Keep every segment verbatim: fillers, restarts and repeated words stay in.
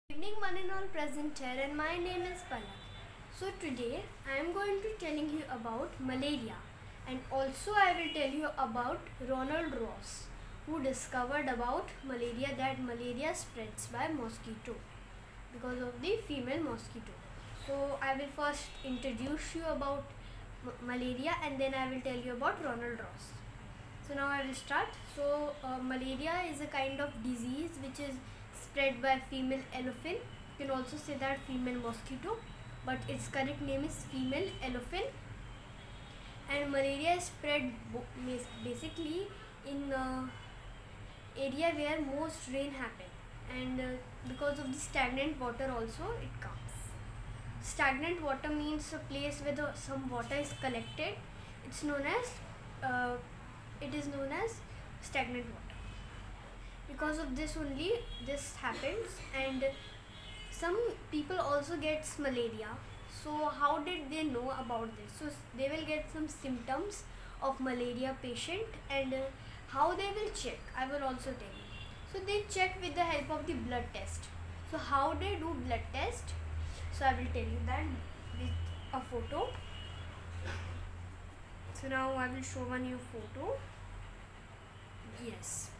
Evening one and all present here, and my name is Palak. So today I am going to telling you about malaria, and also I will tell you about Ronald Ross, who discovered about malaria, that malaria spreads by mosquito because of the female mosquito. So I will first introduce you about malaria and then I will tell you about Ronald Ross. So now I will start. So uh, malaria is a kind of disease which is spread by female elephant. You can also say that female mosquito, but its correct name is female elephant. And malaria is spread basically in uh, area where most rain happen, and uh, because of the stagnant water also it comes. Stagnant water means a place where the, some water is collected. It's known as uh, it is known as stagnant water. Because of this only this happens, and some people also gets malaria. So how did they know about this? So they will get some symptoms of malaria patient, and uh, how they will check, I will also tell you. So they check with the help of the blood test. So how they do blood test? So I will tell you that with a photo. So now I will show one new photo. Yes.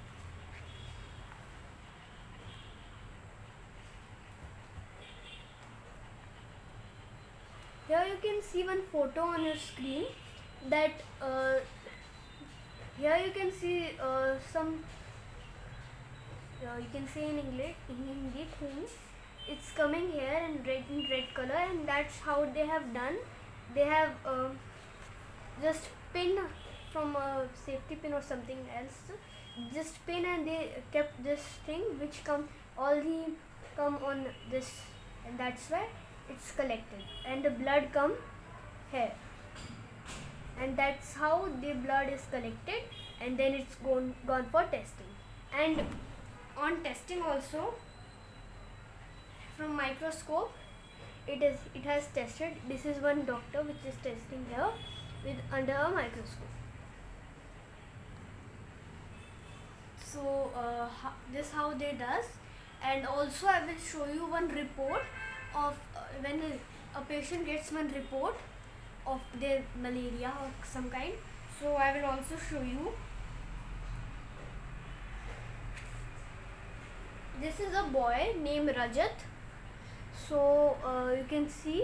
Here you can see one photo on your screen, that uh, here you can see uh, some uh, you can say in English in Hindi things. It's coming here in red in red color, and that's how they have done. They have uh, just pin from a safety pin or something else, just pin, and they kept this thing which come all the come on this, and that's why it's collected, and the blood come here, and that's how the blood is collected, and then it's gone gone for testing. And on testing also, from microscope it is it has tested. This is one doctor which is testing here with under a microscope. So uh, this how they does. And also I will show you one report of uh, when a, a patient gets one report of their malaria or some kind. So I will also show you. This is a boy named Rajat. So uh, you can see,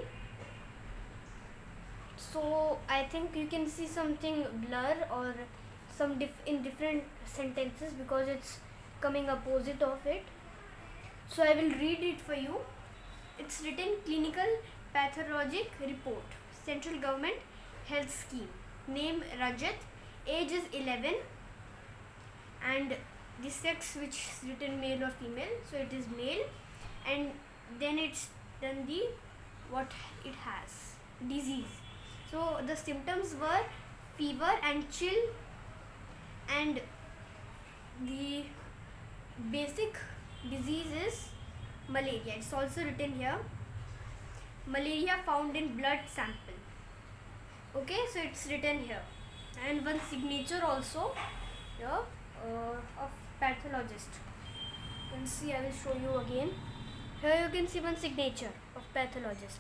so I think you can see something blur or some diff in different sentences because it's coming opposite of it. So I will read it for you. It's written: clinical pathologic report, central government health scheme, name Rajat, age is eleven, and the sex which is written male or female, so it is male, and then it's done the what it has, disease. So the symptoms were fever and chill, and the basic disease is malaria. It's also written here, malaria found in blood sample. Okay, so it's written here, and one signature also here uh, of pathologist. You can see, I will show you again. Here you can see one signature of pathologist.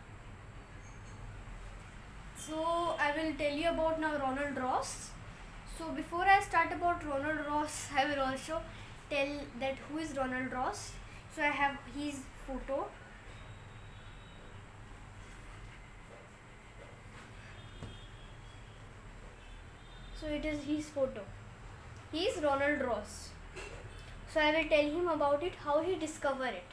So I will tell you about now Ronald Ross. So before I start about Ronald Ross, I will also tell that who is Ronald Ross. So I have his photo. So it is his photo. He is Ronald Ross. So I will tell him about it, how he discovered it.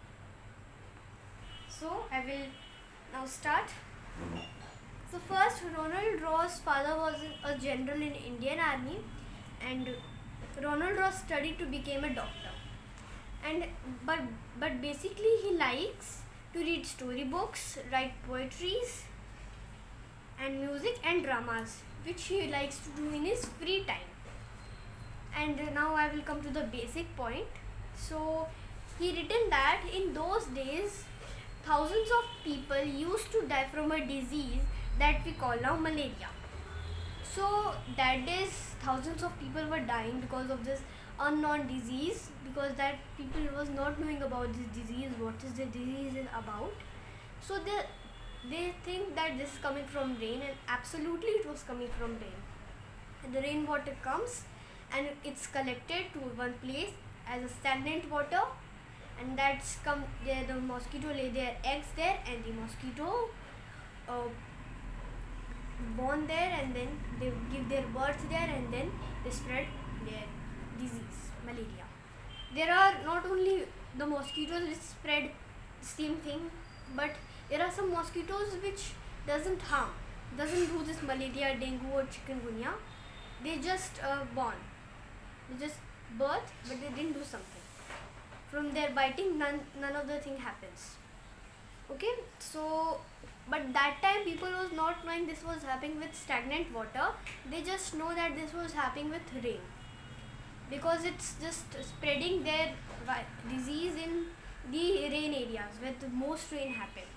So I will now start. So first, Ronald Ross' father was a general in Indian Army, and Ronald Ross studied to become a doctor. And but but basically he likes to read storybooks, write poetries, and music and dramas, which he likes to do in his free time. And now I will come to the basic point. So he written that in those days, thousands of people used to die from a disease that we call now malaria. So that days thousands of people were dying because of this unknown disease, because that people was not knowing about this disease, what is the disease is about. So they they think that this is coming from rain, and absolutely it was coming from rain. And the rainwater comes and it's collected to one place as a stagnant water, and that's come there. The mosquito lay their eggs there, and the mosquito uh, born there, and then they give their birth there, and then they spread their disease, malaria. There are not only the mosquitoes which spread the same thing, but there are some mosquitoes which doesn't harm, doesn't do this malaria, dengue or chikungunya. They just uh, born, they just birth, but they didn't do something. From their biting, none, none of the thing happens. Okay, so but that time people was not knowing this was happening with stagnant water. They just know that this was happening with rain, because it's just spreading their disease in the rain areas where the most rain happened.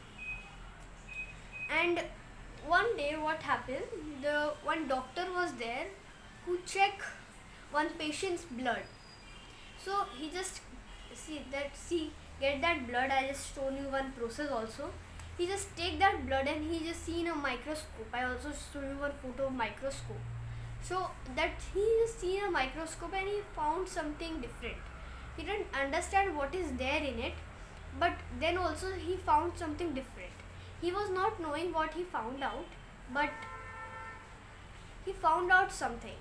And one day what happened, the one doctor was there who checked one patient's blood. So he just see that see get that blood. I just shown you one process also. He just take that blood and he just see in a microscope. I also show you one photo of microscope. So that he just see in a microscope and he found something different. He didn't understand what is there in it, but then also he found something different. He was not knowing what he found out, but he found out something.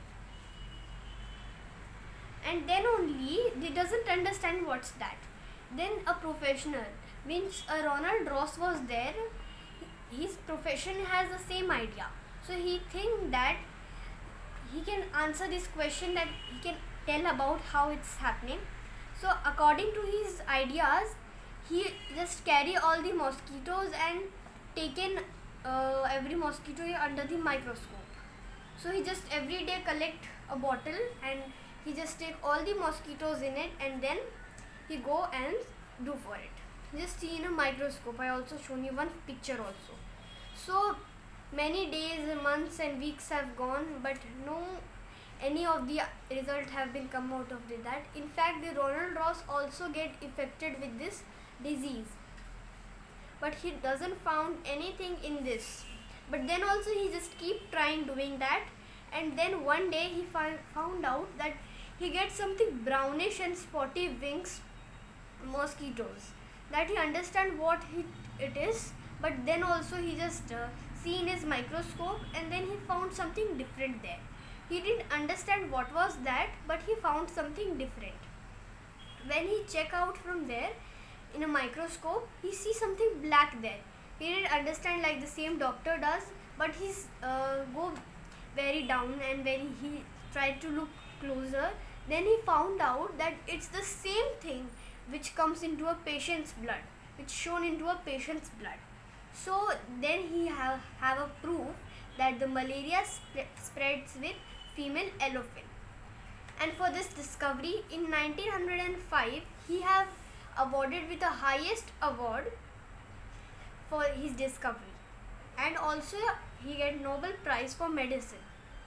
And then only he doesn't understand what's that. Then a professional, means a Ronald Ross was there. His profession has the same idea. So he think that he can answer this question, that he can tell about how it's happening. So according to his ideas, he just carry all the mosquitoes and taken uh, every mosquito under the microscope. So he just every day collect a bottle and he just take all the mosquitoes in it, and then he go and do for it. Just see in a microscope. I also shown you one picture also. So many days, months and weeks have gone, but no any of the results have been come out of that. In fact, the Ronald Ross also get affected with this disease, but he doesn't found anything in this. But then also he just keep trying doing that, and then one day he found out that he gets something brownish and spotty wings mosquitoes, that he understand what he, it is. But then also he just uh, see in his microscope, and then he found something different there. He didn't understand what was that, but he found something different. When he check out from there in a microscope, he see something black there. He didn't understand like the same doctor does, but he's uh, go very down and when he tried to look closer, then he found out that it's the same thing which comes into a patient's blood, which shown into a patient's blood. So then he have, have a proof that the malaria sp spreads with female elephant. And for this discovery in nineteen oh five, he have awarded with the highest award for his discovery, and also he get Nobel Prize for medicine.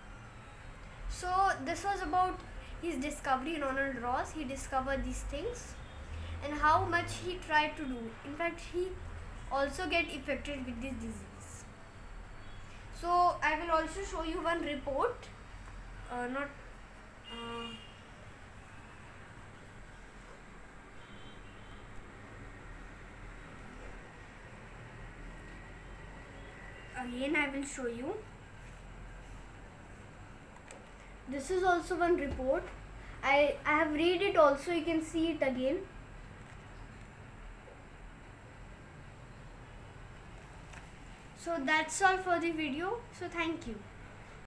So this was about his discovery, Ronald Ross. He discovered these things and how much he tried to do. In fact, he also get affected with this disease. So I will also show you one report, uh, not uh, again I will show you. This is also one report. I, I have read it also, you can see it again. So that's all for the video. So thank you.